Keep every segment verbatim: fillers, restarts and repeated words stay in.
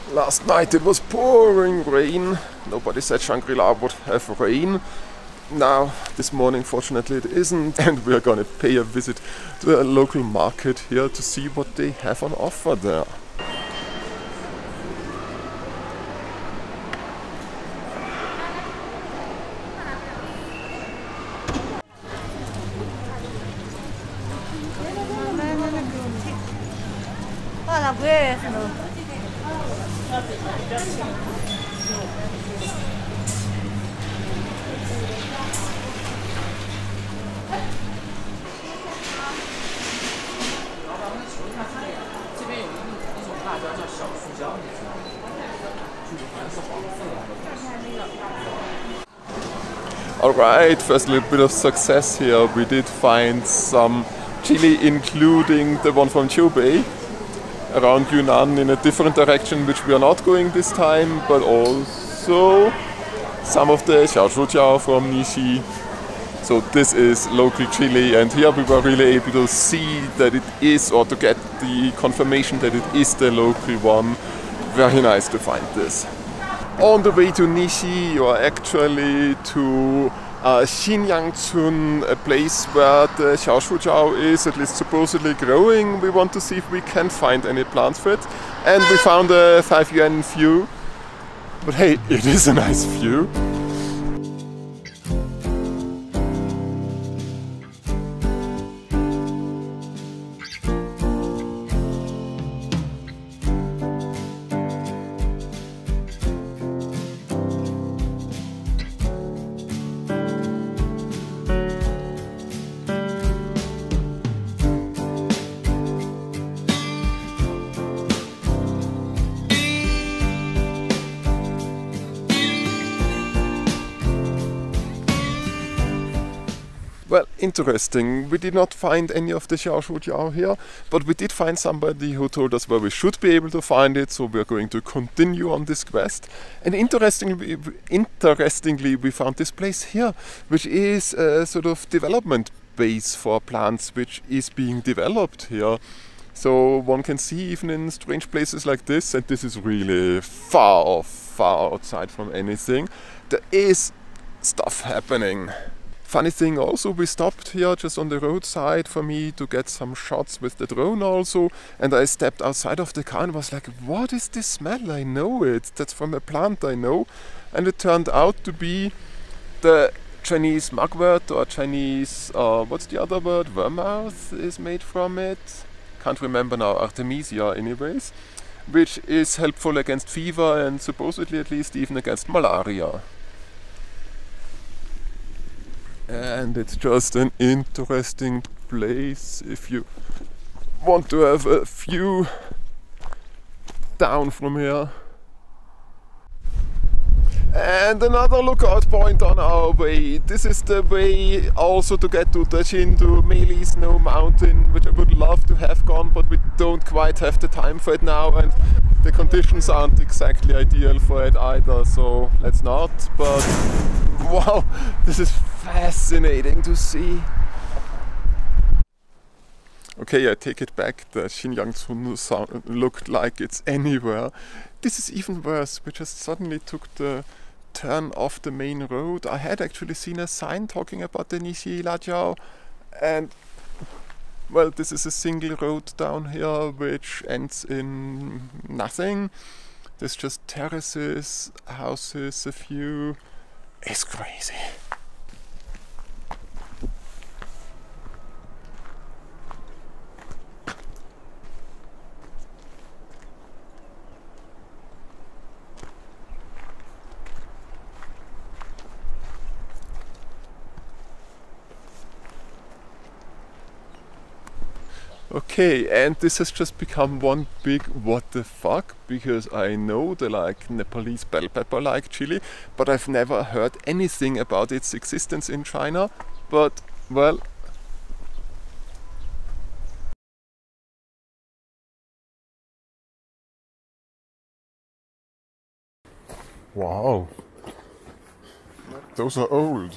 Last night it was pouring rain. Nobody said Shangri-La would have rain. Now, this morning, fortunately, it isn't, and we're gonna pay a visit to a local market here to see what they have on offer there. Alright, first little bit of success here. We did find some chili, including the one from Zhubei, around Yunnan in a different direction, which we are not going this time, but also some of the xiaoshujiao from Nishi. So this is local chili, and here we were really able to see that it is, or to get the confirmation that it is the local one. Very nice to find this. On the way to Nishi, you are actually to uh, Xinyangcun, a place where the xiaoshujiao is at least supposedly growing. We want to see if we can find any plants for it. And we found a five yuan view. But hey, it is a nice view. Well, interesting. We did not find any of the xiaoshujiao here, but we did find somebody who told us where we should be able to find it, so we're going to continue on this quest. And interestingly, interestingly, we found this place here, which is a sort of development base for plants, which is being developed here. So one can see even in strange places like this, and this is really far, far outside from anything, there is stuff happening. Funny thing also, we stopped here just on the roadside for me to get some shots with the drone also, and I stepped outside of the car and was like, what is this smell? I know it, that's from a plant I know. And it turned out to be the Chinese mugwort, or Chinese, uh, what's the other word, vermouth is made from it. Can't remember now, Artemisia anyways, which is helpful against fever and supposedly at least even against malaria. And it's just an interesting place if you want to have a view down from here. And another lookout point on our way. This is the way also to get to the Jindu Meili Snow Mountain, which I would love to have gone, but we don't quite have the time for it now, and the conditions aren't exactly ideal for it either, so let's not. But wow, this is fascinating to see. Okay, I take it back, the Xinyangcun looked like it's anywhere. This is even worse, we just suddenly took the turn off the main road. I had actually seen a sign talking about the Nishi Lajiao, and well, this is a single road down here which ends in nothing. There's just terraces, houses, a few. It's crazy. Okay, and this has just become one big what the fuck, because I know the like Nepalese bell pepper like chili, but I've never heard anything about its existence in China. But well, wow, those are old.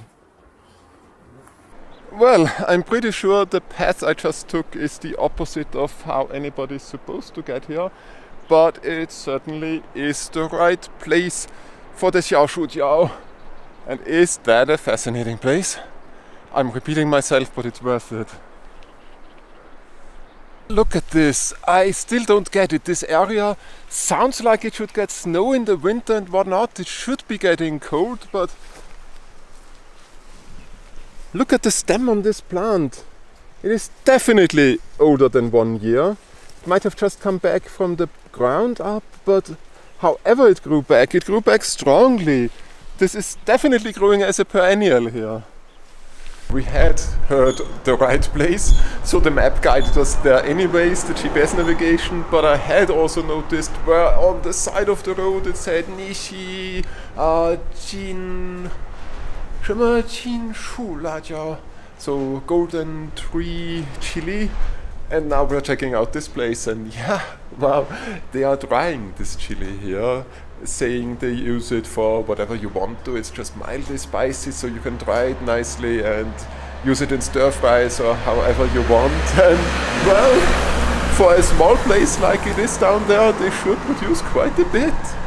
Well, I'm pretty sure the path I just took is the opposite of how anybody's supposed to get here, but it certainly is the right place for the Xiaoshujiao. And is that a fascinating place? I'm repeating myself, but it's worth it. Look at this, I still don't get it. This area sounds like it should get snow in the winter and whatnot. It should be getting cold, but look at the stem on this plant. It is definitely older than one year. It might have just come back from the ground up, but however it grew back, it grew back strongly. This is definitely growing as a perennial here. We had heard the right place, so the map guided us there anyways, the G P S navigation, but I had also noticed where on the side of the road it said Nishi uh, Jin... 什么金树辣椒, so golden tree chili. And now we're checking out this place, and yeah, wow, they are drying this chili here, saying they use it for whatever you want to. It's just mildly spicy, so you can dry it nicely and use it in stir fries or however you want. And well, for a small place like it is down there, they should produce quite a bit.